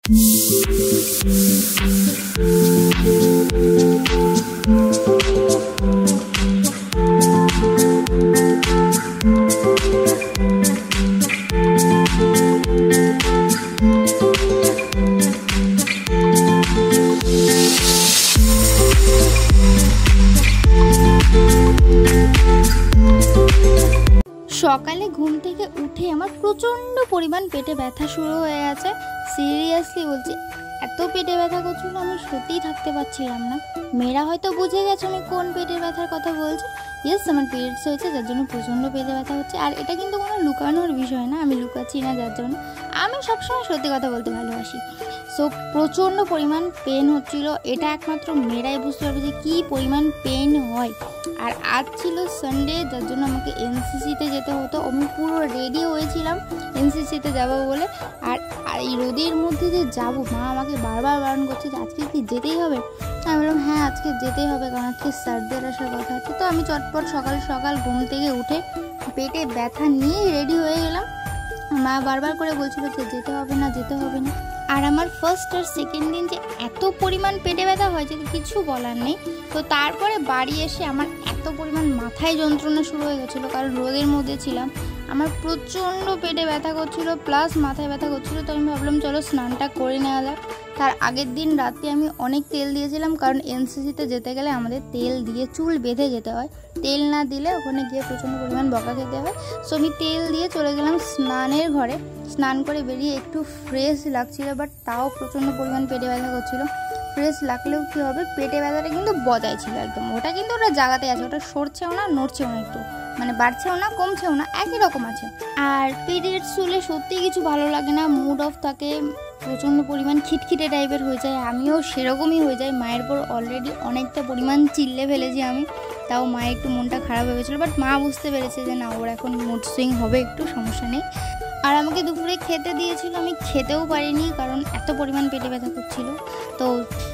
সকালে ঘুম থেকে উঠে আমার প্রচণ্ড পরিমাণ পেটে ব্যথা শুরু হয়ে গেছে। সিরিয়াসলি বলছি, এত পেটে ব্যথা করছিল আমি সত্যিই থাকতে পারছিলাম না। মেয়েরা হয়তো বুঝে গেছে আমি কোন পেটের ব্যথার কথা বলছি। ইয়েস, আমার পিরিয়ডস হয়েছে, যার জন্য প্রচণ্ড পেটে ব্যথা হচ্ছে। আর এটা কিন্তু কোনো লুকানোর বিষয় না, আমি লুকাচ্ছি না, যার জন্য আমি সবসময় সত্যি কথা বলতে ভালোবাসি। সো প্রচণ্ড পরিমাণ পেন হচ্ছিল। এটা একমাত্র মেয়েরাই বুঝতে পারবে যে কী পরিমাণ পেন হয়। আর আজ ছিল সানডে, যার জন্য আমাকে এনসিসিতে যেতে হতো। আমি পুরো রেডি হয়েছিলাম এনসিসিতে যাবো বলে। আর এই রোদের মধ্যে যে যাবো, মা আমাকে বারবার বারণ করছে যে আজকে কি যেতেই হবে। আমি বললাম হ্যাঁ আজকে যেতেই হবে, কারণ আজকে স্যারদের আসার কথা আছে। তো আমি চটপট সকাল সকাল ঘুম থেকে উঠে পেটে ব্যথা নিয়ে রেডি হয়ে গেলাম। মা বারবার করে বলছিল যে যেতে হবে না, যেতে হবে না। আর আমার ফার্স্ট আর সেকেন্ড দিন যে এত পরিমাণ পেটে ব্যথা হয় যে কিছু বলার নেই। তো তারপরে বাড়ি এসে আমার এত পরিমাণ মাথায় যন্ত্রণা শুরু হয়ে গেছিলো, কারণ রোদের মধ্যে ছিলাম। আমার প্রচণ্ড পেটে ব্যথা করছিল প্লাস মাথায় ব্যথা করছিল। তো আমি ভাবলাম চলো স্নানটা করে নেওয়া যাক। তার আগের দিন রাতে আমি অনেক তেল দিয়েছিলাম, কারণ এনসিসিতে যেতে গেলে আমাদের তেল দিয়ে চুল বেঁধে যেতে হয়। তেল না দিলে ওখানে গিয়ে প্রচণ্ড পরিমাণ বকা খেতে হয়। সো আমি তেল দিয়ে চলে গেলাম স্নানের ঘরে। স্নান করে বেরিয়ে একটু ফ্রেশ লাগছিল, বাট তাও প্রচণ্ড পরিমাণ পেটে ব্যথা করছিল। ফ্রেশ লাগলেও কী হবে, পেটে ব্যথাটা কিন্তু বজায় ছিল একদম। ওটা কিন্তু ওটা জায়গাতে আছে, ওটা সরছেও না নড়ছেও না, একটু মানে বাড়ছেও না কমছেও না, একই রকম আছে। আর পিরিয়ডস হলে সত্যিই কিছু ভালো লাগে না, মুড অফ থাকে, প্রচণ্ড পরিমাণ খিটখিটে টাইপের হয়ে যায়। আমিও সেরকমই হয়ে যাই। মায়ের পর অলরেডি অনেকটা পরিমাণ চিল্লে ফেলেছি আমি, তাও মায়ের একটু মনটা খারাপ হয়ে গেছিলো। বাট মা বুঝতে পেরেছে যে না, ওর এখন মুড সুইং হবে, একটু সমস্যা নেই। আর আমাকে দুপুরে খেতে দিয়েছিল, আমি খেতেও পারিনি কারণ এত পরিমাণ পেটে ব্যথা করছিল। তো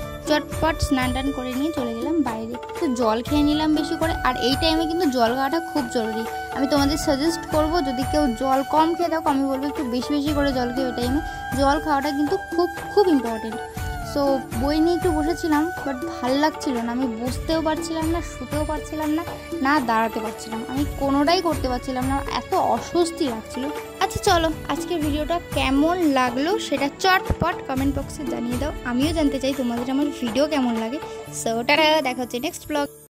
চটপট স্নান টান করে নিয়ে চলে গেলাম বাইরে, একটু জল খেয়ে নিলাম বেশি করে। আর এই টাইমে কিন্তু জল খাওয়াটা খুব জরুরি। আমি তোমাদের সাজেস্ট করব, যদি কেউ জল কম খেয়ে থাকো, আমি বলবো একটু বেশি বেশি করে জল খেয়ে। ওই টাইমে জল খাওয়াটা কিন্তু খুব খুব ইম্পর্টেন্ট। সো বই নিয়ে একটু বসেছিলাম, বাট ভাল লাগছিল না। আমি বসতেও পারছিলাম না, শুতেও পারছিলাম না, না দাঁড়াতে পারছিলাম। আমি কোনোটাই করতে পারছিলাম না, এত অস্বস্তি লাগছিল। আচ্ছা চলো, আজকের ভিডিওটা কেমন লাগলো সেটা চটপট কমেন্ট বক্সে জানিয়ে দাও। আমিও জানতে চাই তোমাদের আমার ভিডিও কেমন লাগে। সো টাটা, দেখা হচ্ছে নেক্সট ব্লগ।